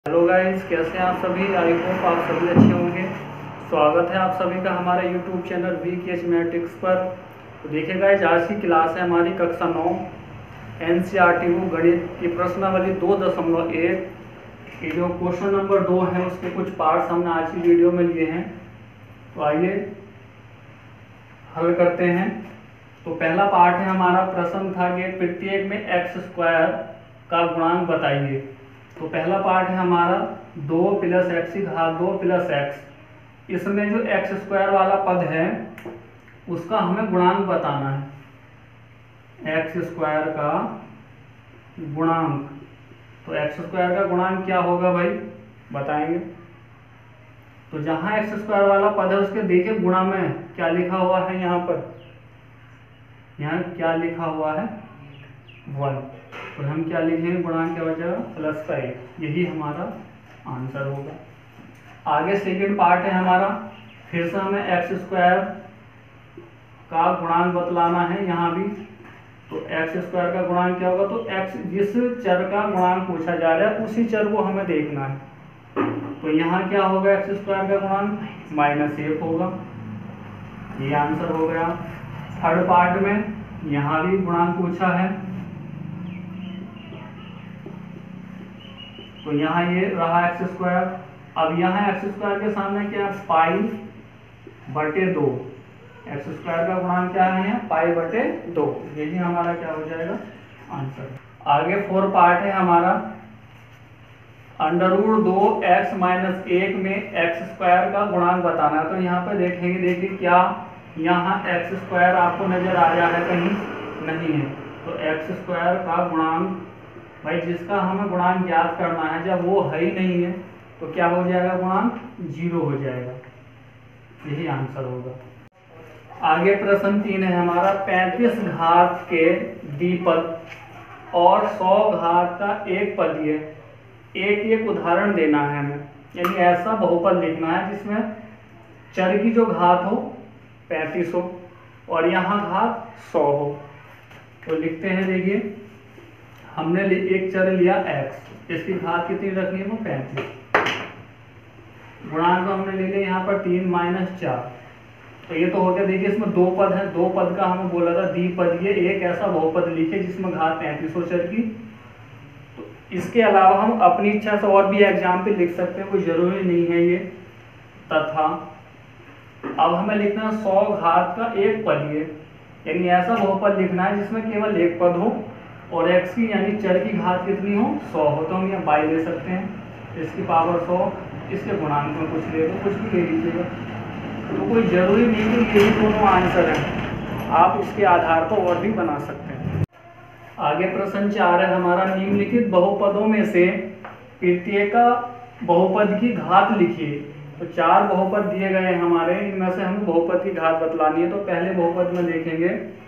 Hello guys, कैसे हैं आप सभी। आई होप आप सभी अच्छे होंगे। स्वागत है आप सभी का हमारे यूट्यूब चैनल VKH मैट्रिक्स पर। तो देखिए गाइस, आज की क्लास है हमारी कक्षा 9 NCERT वो गणित की प्रश्नावली 2.1। ये जो क्वेश्चन नंबर 2 है उसके कुछ पार्ट्स हमने आज की वीडियो में लिए हैं। तो आइए हल करते हैं। तो पहला पार्ट है हमारा, प्रश्न था कि प्रत्येक में x² का गुणांक बताइए। तो पहला पार्ट है हमारा 2 + x की घात 2 + x। इसमें जो x² वाला पद है उसका हमें गुणांक बताना है। x² का गुणांक, तो x² का गुणांक क्या होगा भाई, बताएंगे। तो जहां x² वाला पद है उसके देखिए गुणा में क्या लिखा हुआ है, यहाँ पर यहाँ क्या लिखा हुआ है 1। तो हम क्या लिखेंगे, गुणांक क्या बचेगा +1। यही हमारा आंसर होगा। आगे सेकंड पार्ट है हमारा, फिर से हमें x² का गुणांक बतलाना है यहाँ भी। तो x² का गुणांक क्या होगा, तो x जिस चर का गुणांक पूछा जा रहा है उसी चर को हमें देखना है। तो यहाँ क्या होगा, x² का गुणांक -1 होगा। ये आंसर हो गया। थर्ड पार्ट में यहाँ भी गुणांक पूछा है, तो यहाँ ये रहा x²। अब यहाँ x² के सामने क्या है, π/2। x² का गुणांक क्या है, π/2। यही हमारा क्या हो जाएगा आंसर। आगे 4 पार्ट है हमारा, √2x - 1 में x² का गुणांक बताना है। तो यहाँ पे देखेंगे, देखिए क्या यहाँ x² आपको नजर आ रहा है, कहीं नहीं है। तो x² का गुणांक भाई, जिसका हमें गुणांक ज्ञात करना है, जब वो है ही नहीं है तो क्या हो जाएगा, गुणांक 0 हो जाएगा। यही आंसर होगा। आगे प्रश्न 3 है हमारा, 35 घात के द्विपद और 100 घात का एक पदीय एक उदाहरण देना है हमें। यानी ऐसा बहुपद लिखना है जिसमें चर की जो घात हो 35 हो और यहाँ घात 100 हो। तो लिखते हैं, देखिए हमने एक चर लिया x, इसकी घात कितनी रखनी है, वो 35। गुणांक हमने ले लिया यहाँ पर 3 - 4। तो ये तो हो गया। देखिए इसमें 2 पद है, 2 पद का हमें बोला था द्विपदीय एक ऐसा बहुपद लिखे जिसमें घात 35 हो चर की। तो इसके अलावा हम अपनी इच्छा से और भी एग्जाम्पल लिख सकते हैं, कोई जरूरी नहीं है ये। तथा अब हमें लिखना है 100 घात का एक पदीय, यानी ऐसा बहुपद लिखना है जिसमें केवल एक पद हो और x की यानी चर की घात कितनी हो, 100 हो। तो हम यहाँ बाई ले सकते हैं, इसकी पावर 100, इसके गुणांक में कुछ ले लो, कुछ भी ले लीजिएगा। तो कोई ज़रूरी नहीं कि यही दोनों आंसर हैं, आप इसके आधार पर और भी बना सकते हैं। आगे प्रश्न 4 है हमारा, निम्नलिखित बहुपदों में से प्रत्येक बहुपद की घात लिखिए। तो 4 बहुपद दिए गए हैं हमारे, इनमें से हमें बहुपद की घात बतलानी है। तो पहले बहुपद में देखेंगे,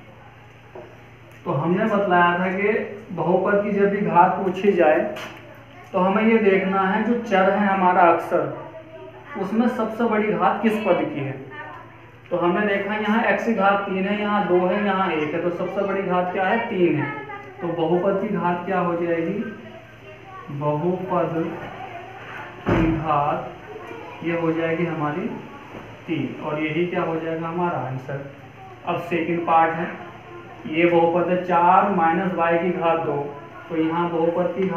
तो हमने बतलाया था कि बहुपद की जब भी घात पूछी जाए तो हमें ये देखना है जो चर है हमारा अक्षर, उसमें सबसे बड़ी घात किस पद की है। तो हमने देखा यहाँ x की घात 3 है, यहाँ 2 है, यहाँ 1 है, तो सबसे बड़ी घात क्या है, 3 है। तो बहुपद की घात क्या हो जाएगी, बहुपद की घात ये हो जाएगी हमारी 3, और यही क्या हो जाएगा हमारा आंसर। अब सेकंड पार्ट है, ये बहुपद है 4 - y की घात 2। तो यहाँ बहुपद की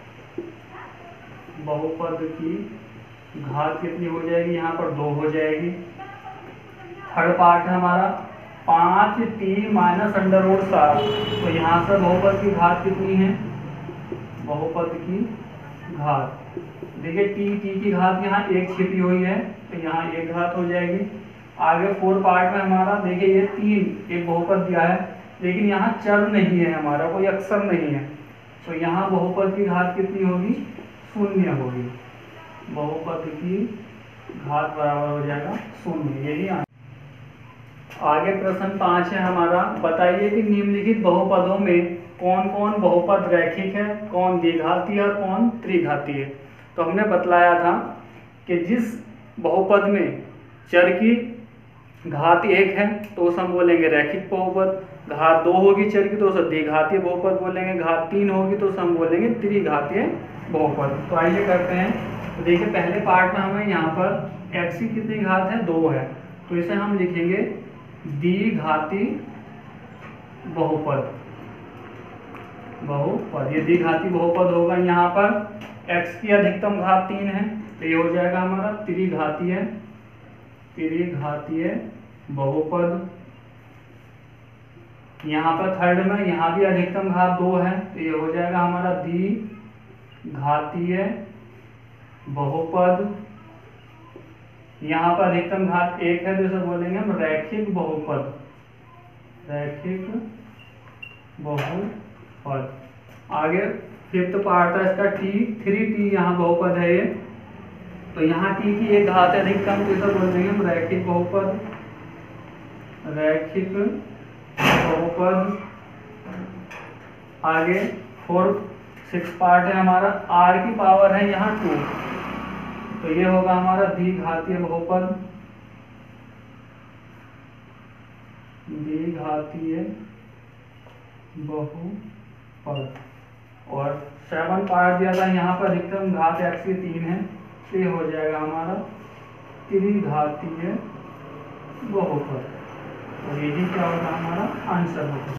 घात कितनी हो जाएगी, यहाँ पर 2 हो जाएगी। थर्ड पार्ट है हमारा 5t - √7। तो यहाँ से बहुपद की घात कितनी है, बहुपद की घात देखिए t की घात यहाँ 1 छिपी हुई है, तो यहाँ 1 घात हो जाएगी। आगे 4 पार्ट में हमारा देखिए ये 3 एक बहुपद दिया है, लेकिन यहाँ चर नहीं है हमारा, कोई अक्षर नहीं है। तो यहाँ बहुपद की घात कितनी होगी, 0 होगी। बहुपद की घात बराबर हो जाएगा 0। यही आगे प्रश्न 5 है हमारा, बताइए कि निम्नलिखित बहुपदों में कौन कौन बहुपद रैखिक है, कौन द्विघाती है और कौन त्रिघाती है। तो हमने बतलाया था कि जिस बहुपद में चर की घात 1 है तो उसे हम बोलेंगे रैखिक बहुपद, घात 2 होगी चर की तो उसे द्विघातीय बहुपद बोलेंगे, घात 3 होगी तो उसे हम बोलेंगे त्रिघातीय बहुपद। तो आइए करते हैं। तो देखिए पहले पार्ट में हमें यहाँ पर x की कितनी घात है, 2 है, तो इसे हम लिखेंगे द्विघाती बहुपद। ये द्विघाती बहुपद होगा। यहाँ पर x की अधिकतम घात 3 है तो ये हो जाएगा हमारा त्रिघातीय बहुपद। यहाँ पर थर्ड में यहाँ भी अधिकतम घात 2 है तो ये हो जाएगा हमारा द्विघातीय बहुपद। यहाँ पर अधिकतम घात 1 है तो इसे बोलेंगे हम रैखिक बहुपद। आगे फिफ्थ पार्ट है इसका t, यहाँ बहुपद है ये, तो यहाँ t की एक घात है अधिकतम तो इसे बोल देंगे हम रैखिक बहुपद। आगे 6 पार्ट है हमारा, r की पावर है यहाँ 2 तो ये होगा हमारा द्विघातीय बहुपद। और 7 पार्ट दिया था, यहाँ पर अधिकतम घात x की 3 है तो ये हो जाएगा हमारा त्रिघातीय बहुपद। और यही क्या होगा हमारा आंसर होगा।